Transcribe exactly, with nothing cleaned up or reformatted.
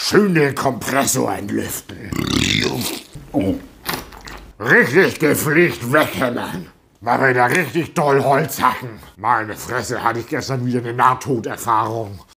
Schön den Kompressor entlüften. Oh. Richtig gepflegt weghämmern. Mal wieder richtig doll Holz hacken. Meine Fresse, hatte ich gestern wieder eine Nahtoderfahrung.